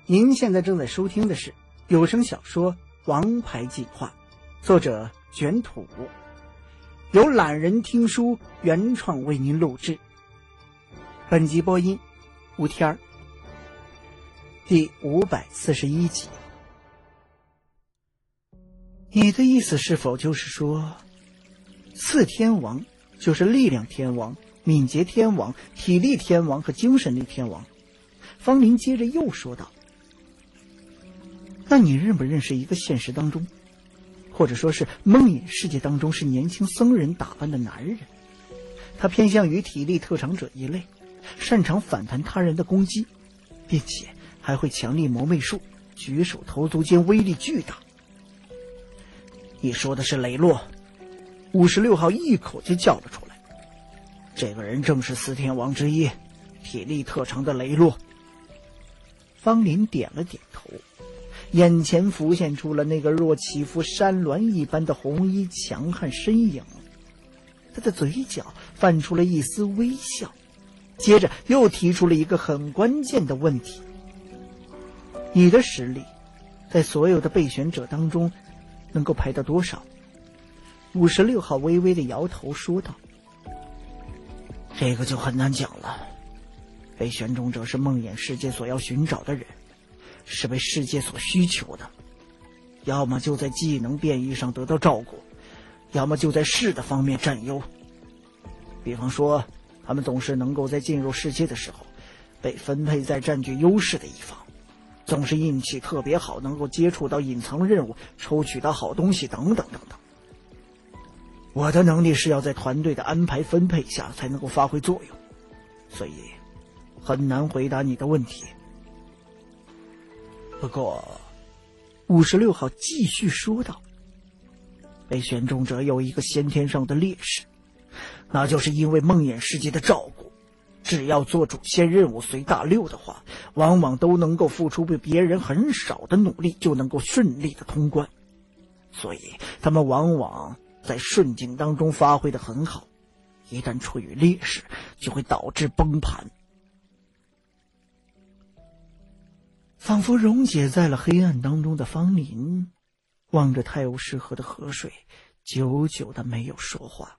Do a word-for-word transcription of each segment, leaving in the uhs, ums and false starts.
您现在正在收听的是有声小说《王牌计划》，作者卷土，由懒人听书原创为您录制。本集播音吴天儿，第五百四十一集。你的意思是否就是说，四天王就是力量天王、敏捷天王、体力天王和精神力天王？方林接着又说道，那你认不认识一个现实当中，或者说是梦魇世界当中是年轻僧人打扮的男人？他偏向于体力特长者一类，擅长反弹他人的攻击，并且还会强力谋媚术，举手投足间威力巨大。你说的是雷洛？五十六号一口就叫了出来。这个人正是四天王之一，体力特长的雷洛。方林点了点头，眼前浮现出了那个若起伏山峦一般的红衣强悍身影，他的嘴角泛出了一丝微笑，接着又提出了一个很关键的问题：你的实力在所有的备选者当中能够排到多少？五十六号微微的摇头说道，这个就很难讲了。被选中者是梦魇世界所要寻找的人，是被世界所需求的，要么就在技能变异上得到照顾，要么就在势的方面占优。比方说，他们总是能够在进入世界的时候被分配在占据优势的一方，总是运气特别好，能够接触到隐藏任务，抽取到好东西等等等等。我的能力是要在团队的安排分配下才能够发挥作用，所以很难回答你的问题。不过五十六号继续说道，被选中者有一个先天上的劣势，那就是因为梦魇世界的照顾，只要做主线任务随大溜的话，往往都能够付出比别人很少的努力就能够顺利的通关，所以他们往往在顺境当中发挥得很好，一旦处于劣势就会导致崩盘。仿佛溶解在了黑暗当中的方林望着泰晤士河的河水，久久的没有说话。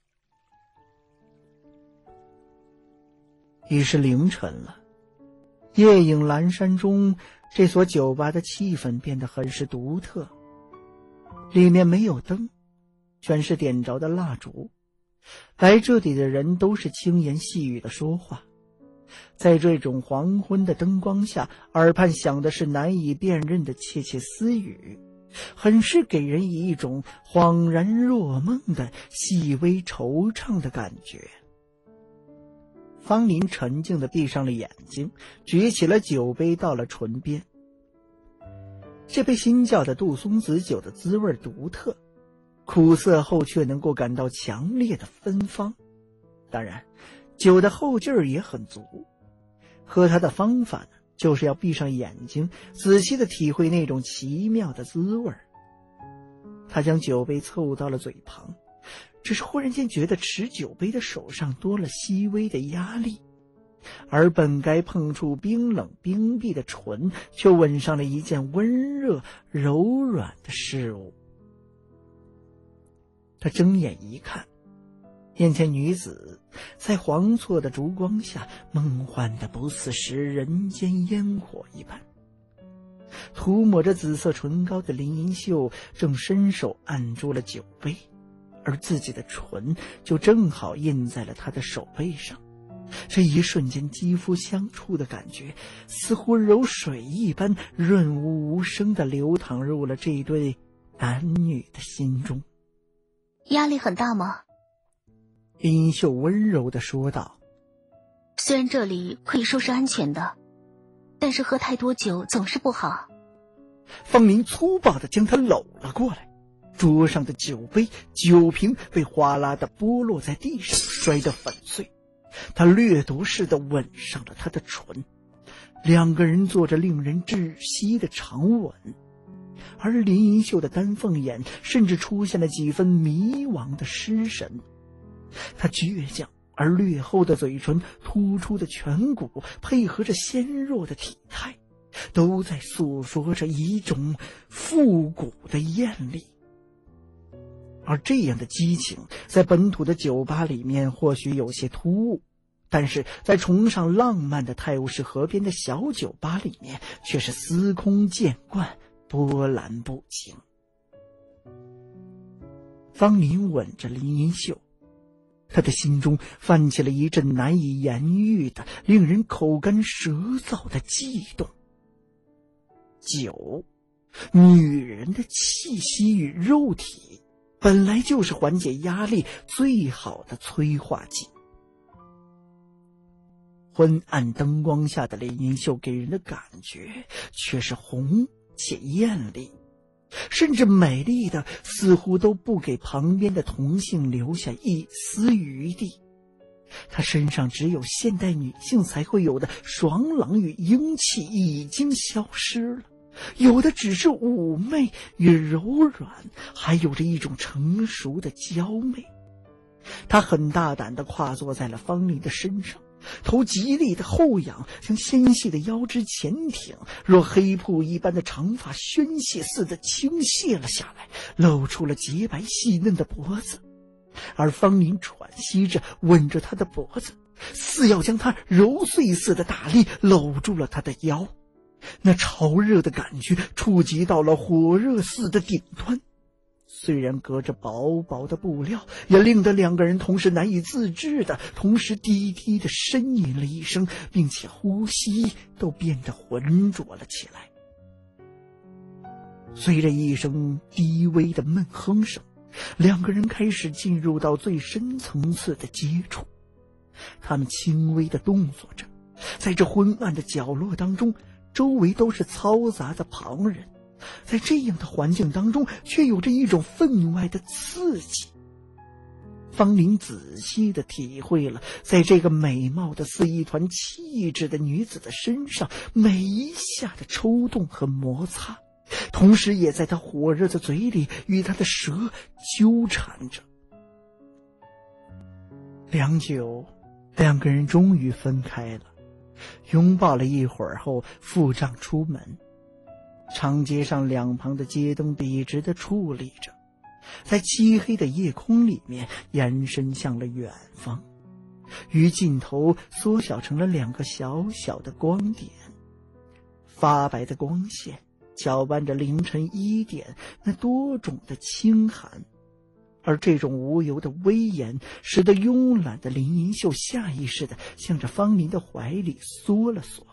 已是凌晨了，夜影阑珊中，这所酒吧的气氛变得很是独特。里面没有灯，全是点着的蜡烛，来这里的人都是轻言细语的说话。在这种黄昏的灯光下，耳畔响的是难以辨认的窃窃私语，很是给人以一种恍然若梦的细微惆怅的感觉。方林沉静地闭上了眼睛，举起了酒杯到了唇边。这杯新叫的杜松子酒的滋味独特，苦涩后却能够感到强烈的芬芳，当然酒的后劲儿也很足。喝它的方法呢，就是要闭上眼睛，仔细地体会那种奇妙的滋味。他将酒杯凑到了嘴旁，只是忽然间觉得持酒杯的手上多了细微的压力，而本该碰触冰冷冰壁的唇却吻上了一件温热柔软的事物。他睁眼一看，眼前女子在黄错的烛光下梦幻的不似食人间烟火一般。涂抹着紫色唇膏的林银秀正伸手按住了酒杯，而自己的唇就正好印在了他的手背上。这一瞬间肌肤相触的感觉似乎柔水一般润物无声地流淌入了这对男女的心中。 压力很大吗？ 林银秀温柔地说道， 虽然这里可以说是安全的，但是喝太多酒总是不好。 方林粗暴地将他搂了过来，桌上的酒杯酒瓶被哗啦地剥落在地上，摔得粉碎。他掠夺似的吻上了她的唇，两个人做着令人窒息的长吻，而林银秀的丹凤眼甚至出现了几分迷惘的失神。他倔强而略厚的嘴唇，突出的颧骨，配合着纤弱的体态， 都在诉说着一种复古的艳丽。而这样的激情在本土的酒吧里面或许有些突兀，但是在崇尚浪漫的泰晤士河边的小酒吧里面却是司空见惯，波澜不惊。方林吻着林银秀，他的心中泛起了一阵难以言喻的令人口干舌燥的悸动。酒，女人的气息与肉体本来就是缓解压力最好的催化剂。昏暗灯光下的林银秀给人的感觉却是红且艳丽，甚至美丽的似乎都不给旁边的同性留下一丝余地。她身上只有现代女性才会有的爽朗与英气已经消失了，有的只是妩媚与柔软，还有着一种成熟的娇媚。她很大胆地跨坐在了方林的身上，头极力的后仰，将纤细的腰肢前挺，若黑瀑一般的长发宣泄似的倾泻了下来，露出了洁白细嫩的脖子。而方林喘息着吻着她的脖子，似要将她揉碎似的大力搂住了她的腰。那潮热的感觉触及到了火热似的顶端，虽然隔着薄薄的布料，也令得两个人同时难以自制的同时低低的呻吟了一声，并且呼吸都变得浑浊了起来。随着一声低微的闷哼声，两个人开始进入到最深层次的接触。他们轻微的动作着，在这昏暗的角落当中，周围都是嘈杂的旁人，在这样的环境当中却有着一种分外的刺激。方林仔细地体会了在这个美貌的似一团气质的女子的身上每一下的抽动和摩擦，同时也在她火热的嘴里与她的舌纠缠着。良久，两个人终于分开了，拥抱了一会儿后付账出门。长街上两旁的街灯笔直地矗立着，在漆黑的夜空里面延伸向了远方，于尽头缩小成了两个小小的光点。发白的光线搅拌着凌晨一点那多种的清寒，而这种无由的威严使得慵懒的林银秀下意识地向着方林的怀里缩了缩。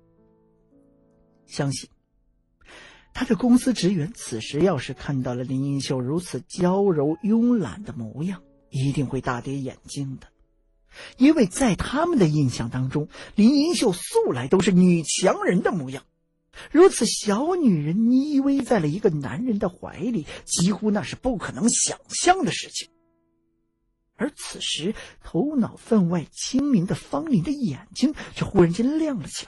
相信他的公司职员此时要是看到了林银秀如此娇柔慵懒的模样，一定会大跌眼镜的。因为在他们的印象当中，林银秀素来都是女强人的模样，如此小女人依偎在了一个男人的怀里，几乎那是不可能想象的事情。而此时头脑分外清明的方林的眼睛却忽然间亮了起来。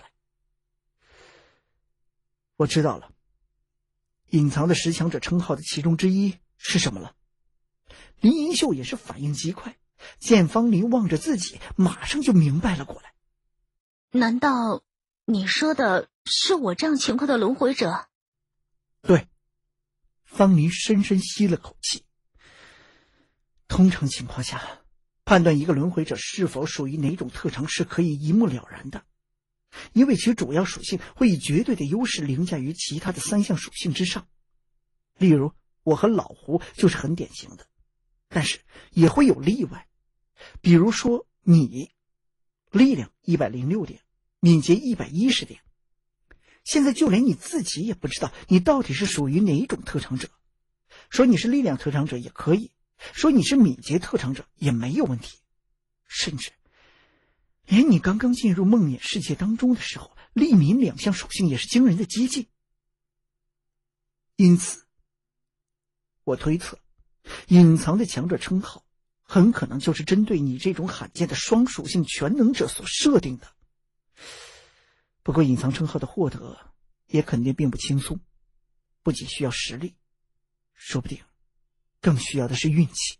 我知道了，隐藏的十强者称号的其中之一是什么了。林银秀也是反应极快，见方林望着自己，马上就明白了过来。 难道你说的是我这样情况的轮回者？ 对。方林深深吸了口气。通常情况下，判断一个轮回者是否属于哪种特长是可以一目了然的，因为其主要属性会以绝对的优势凌驾于其他的三项属性之上。例如我和老胡就是很典型的，但是也会有例外。比如说你，力量一百零六点，敏捷一百一十点。现在就连你自己也不知道你到底是属于哪一种特长者。说你是力量特长者也可以，说你是敏捷特长者也没有问题。甚至连你刚刚进入梦魇世界当中的时候，力敏两项属性也是惊人的接近。因此我推测，隐藏的强者称号很可能就是针对你这种罕见的双属性全能者所设定的。不过隐藏称号的获得也肯定并不轻松，不仅需要实力，说不定更需要的是运气。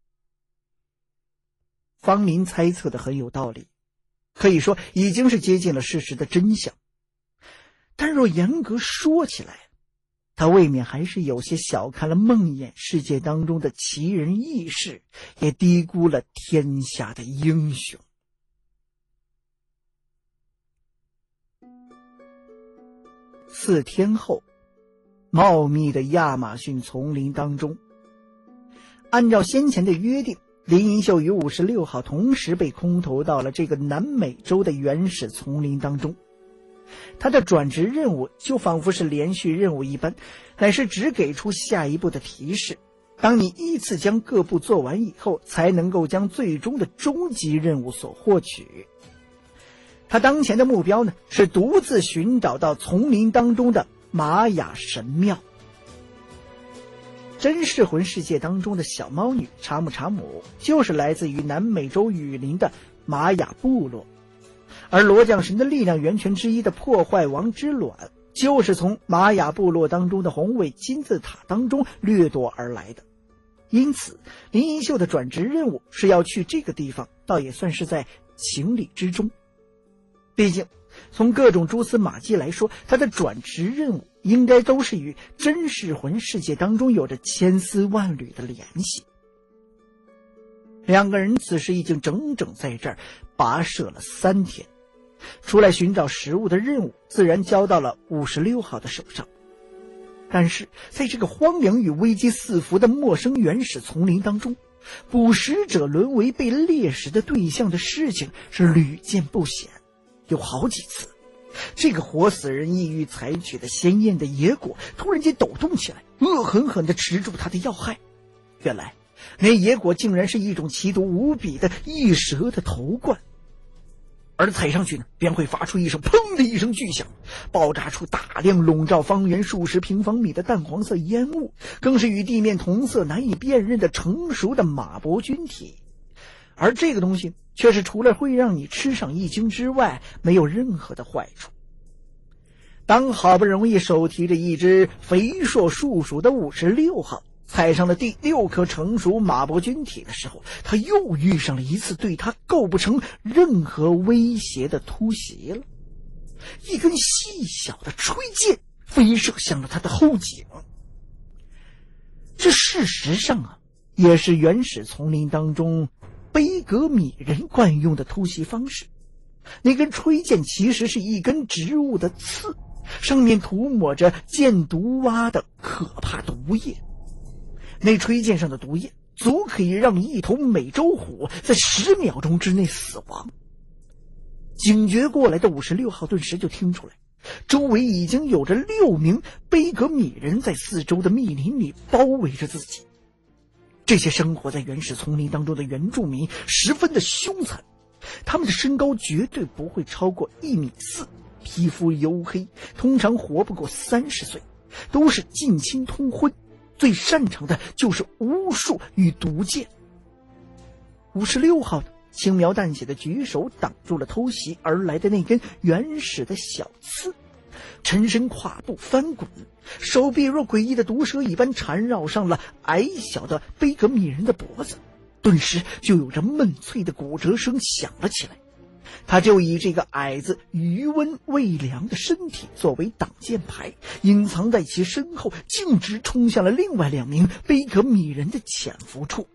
方林猜测的很有道理，可以说已经是接近了事实的真相。 但若严格说起来，他未免还是有些小看了梦魇世界当中的奇人异事，也低估了天下的英雄。四天后，茂密的亚马逊丛林当中，按照先前的约定，林银秀与五十六号同时被空投到了这个南美洲的原始丛林当中。他的转职任务就仿佛是连续任务一般，乃是只给出下一步的提示，当你依次将各步做完以后，才能够将最终的终极任务所获取。他当前的目标呢，是独自寻找到丛林当中的玛雅神庙。真噬魂世界当中的小猫女查姆查姆，就是来自于南美洲雨林的玛雅部落，而罗将神的力量源泉之一的破坏王之卵，就是从玛雅部落当中的宏伟金字塔当中掠夺而来的。因此林银秀的转职任务是要去这个地方，倒也算是在情理之中。毕竟从各种蛛丝马迹来说，他的转职任务应该都是与真噬魂世界当中有着千丝万缕的联系。两个人此时已经整整在这儿跋涉了三天，出来寻找食物的任务自然交到了五十六号的手上。但是在这个荒凉与危机四伏的陌生原始丛林当中，捕食者沦为被猎食的对象的事情是屡见不鲜。有好几次，这个活死人意欲采取的鲜艳的野果突然间抖动起来，恶狠狠地持住他的要害。原来那野果竟然是一种奇毒无比的异蛇的头冠，而踩上去呢，便会发出一声砰的一声巨响，爆炸出大量笼罩方圆数十平方米的淡黄色烟雾，更是与地面同色难以辨认的成熟的马伯菌体。而这个东西却是除了会让你吃上一惊之外，没有任何的坏处。当好不容易手提着一只肥硕树鼠的五十六号踩上了第六颗成熟马伯菌体的时候，他又遇上了一次对他构不成任何威胁的突袭了。一根细小的吹箭飞射向了他的后颈。这事实上啊，也是原始丛林当中卑格米人惯用的突袭方式。那根吹箭其实是一根植物的刺，上面涂抹着箭毒蛙的可怕毒液。那吹箭上的毒液足可以让一头美洲虎在十秒钟之内死亡。警觉过来的五十六号顿时就听出来，周围已经有着六名卑格米人在四周的密林里包围着自己。这些生活在原始丛林当中的原住民十分的凶残，他们的身高绝对不会超过一米四，皮肤黝黑，通常活不过三十岁，都是近亲通婚，最擅长的就是巫术与毒箭。五十六号轻描淡写的举手挡住了偷袭而来的那根原始的小刺，沉身跨步翻滚，手臂若诡异的毒蛇一般缠绕上了矮小的卑格米人的脖子，顿时就有着闷脆的骨折声响了起来。他就以这个矮子余温未凉的身体作为挡箭牌，隐藏在其身后，径直冲向了另外两名卑格米人的潜伏处。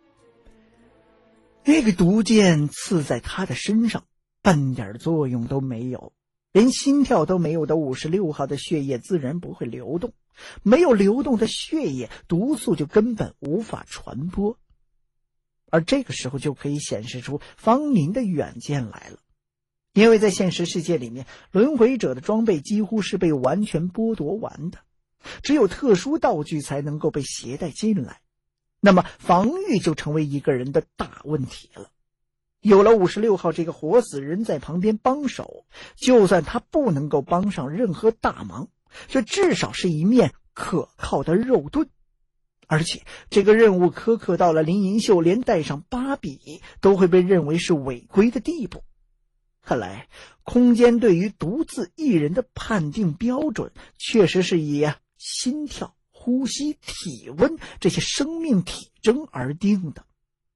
那个毒箭刺在他的身上，半点作用都没有，连心跳都没有的五十六号的血液自然不会流动，没有流动的血液，毒素就根本无法传播。而这个时候就可以显示出方林的远见来了，因为在现实世界里面，轮回者的装备几乎是被完全剥夺完的，只有特殊道具才能够被携带进来，那么防御就成为一个人的大问题了。有了五十六号这个活死人在旁边帮手，就算他不能够帮上任何大忙，这至少是一面可靠的肉盾。而且这个任务苛刻到了林银秀连带上八比都会被认为是违规的地步。看来空间对于独自一人的判定标准确实是以心跳、呼吸、体温这些生命体征而定的。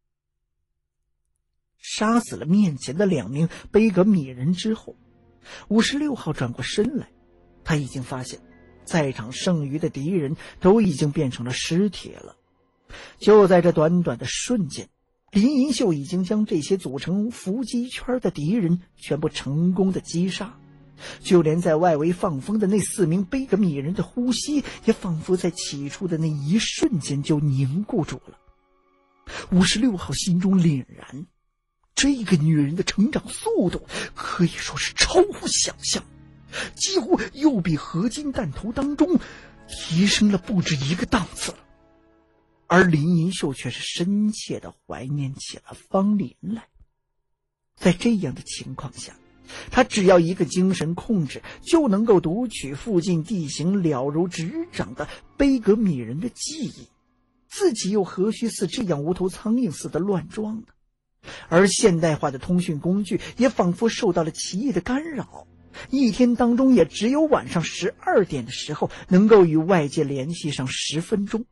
杀死了面前的两名卑格米人之后，五十六号转过身来， 他已经发现，在场剩余的敌人都已经变成了尸体了。就在这短短的瞬间，林银秀已经将这些组成伏击圈的敌人全部成功的击杀，就连在外围放风的那四名贝格米人的呼吸也仿佛在起初的那一瞬间就凝固住了。五十六号心中凛然，这个女人的成长速度可以说是超乎想象，几乎又比合金弹头当中提升了不止一个档次了。而林银秀却是深切地怀念起了方林来。在这样的情况下，他只要一个精神控制，就能够读取附近地形了如指掌的贝格米人的记忆，自己又何须似这样无头苍蝇似的乱撞呢？而现代化的通讯工具也仿佛受到了奇异的干扰，一天当中也只有晚上十二点的时候能够与外界联系上十分钟。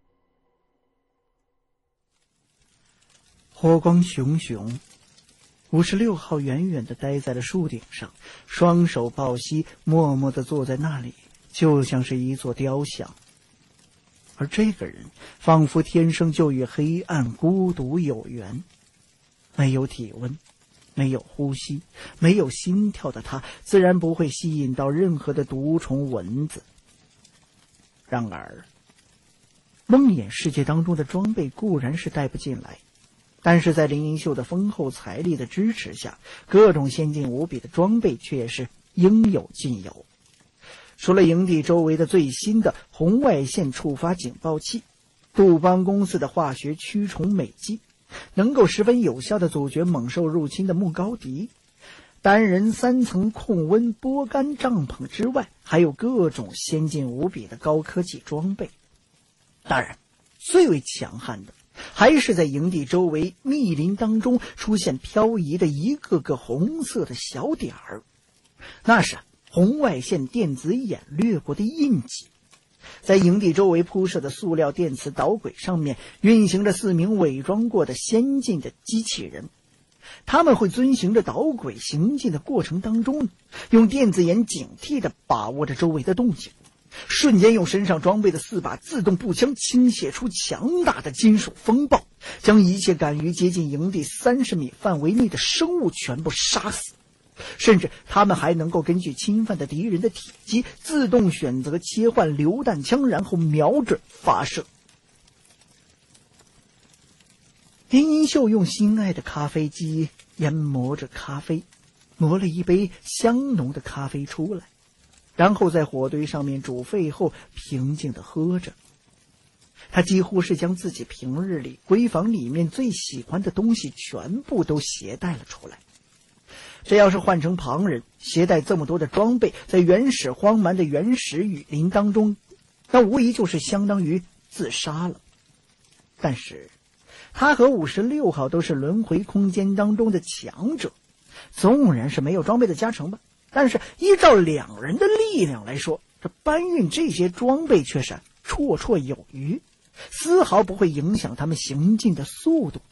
火光熊熊，五十六号远远地待在了树顶上，双手抱膝，默默地坐在那里，就像是一座雕像。而这个人仿佛天生就与黑暗孤独有缘，没有体温，没有呼吸，没有心跳的他，自然不会吸引到任何的毒虫蚊子。然而梦魇世界当中的装备固然是带不进来，但是在林银秀的丰厚财力的支持下，各种先进无比的装备却是应有尽有。除了营地周围的最新的红外线触发警报器，杜邦公司的化学驱虫美机，能够十分有效地阻绝猛兽入侵的木高迪，单人三层控温波干帐篷之外，还有各种先进无比的高科技装备。当然，最为强悍的还是在营地周围密林当中出现漂移的一个个红色的小点儿，那是红外线电子眼掠过的印记。在营地周围铺设的塑料电磁导轨上面运行着四名伪装过的先进的机器人，他们会遵循着导轨行进的过程当中，用电子眼警惕地把握着周围的动静，瞬间用身上装备的四把自动步枪倾泻出强大的金属风暴，将一切敢于接近营地三十米范围内的生物全部杀死。甚至他们还能够根据侵犯的敌人的体积，自动选择切换榴弹枪，然后瞄准发射。林银秀用心爱的咖啡机研磨着咖啡，磨了一杯香浓的咖啡出来，然后在火堆上面煮沸后平静地喝着。他几乎是将自己平日里闺房里面最喜欢的东西全部都携带了出来。这要是换成旁人，携带这么多的装备，在原始荒蛮的原始雨林当中，那无疑就是相当于自杀了。但是他和五十六号都是轮回空间当中的强者，纵然是没有装备的加成吧，但是依照两人的力量来说，这搬运这些装备却是绰绰有余，丝毫不会影响他们行进的速度。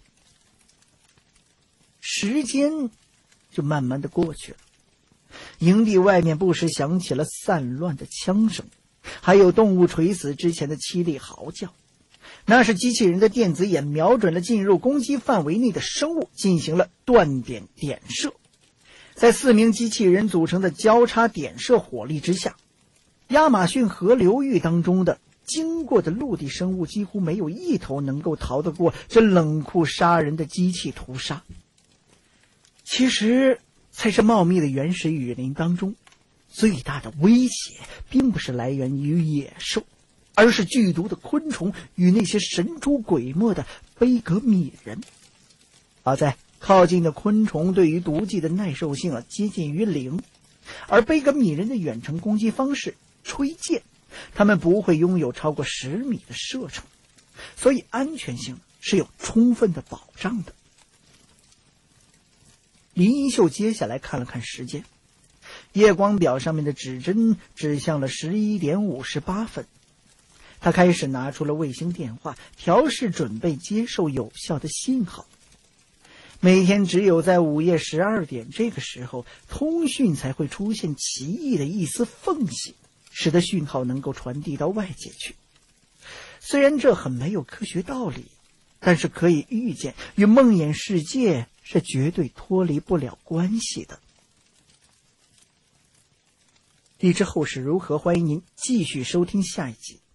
时间就慢慢的过去了，营地外面不时响起了散乱的枪声，还有动物垂死之前的凄厉嚎叫。那是机器人的电子眼瞄准了进入攻击范围内的生物，进行了断点点射。在四名机器人组成的交叉点射火力之下，亚马逊河流域当中的经过的陆地生物几乎没有一头能够逃得过这冷酷杀人的机器屠杀。其实在这茂密的原始雨林当中，最大的威胁并不是来源于野兽，而是剧毒的昆虫与那些神出鬼没的贝格米人。好在靠近的昆虫对于毒剂的耐受性啊接近于零，而贝格米人的远程攻击方式吹箭，他们不会拥有超过十米的射程，所以安全性是有充分的保障的。林一秀接下来看了看时间，夜光表上面的指针指向了十一点五十八分。他开始拿出了卫星电话，调试准备接受有效的信号。每天只有在午夜十二点这个时候，通讯才会出现奇异的一丝缝隙， 使得讯号能够传递到外界去。虽然这很没有科学道理，但是可以预见，与梦魇世界是绝对脱离不了关系的。欲知后事如何，欢迎您继续收听下一集。